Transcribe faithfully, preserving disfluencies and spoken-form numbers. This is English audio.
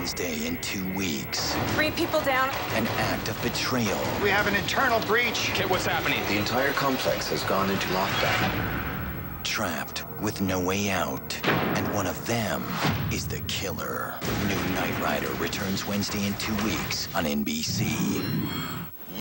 Wednesday in two weeks. Three people down. An act of betrayal. We have an internal breach. Okay, what's happening? The entire complex has gone into lockdown. Trapped with no way out. And one of them is the killer. New Knight Rider returns Wednesday in two weeks on N B C.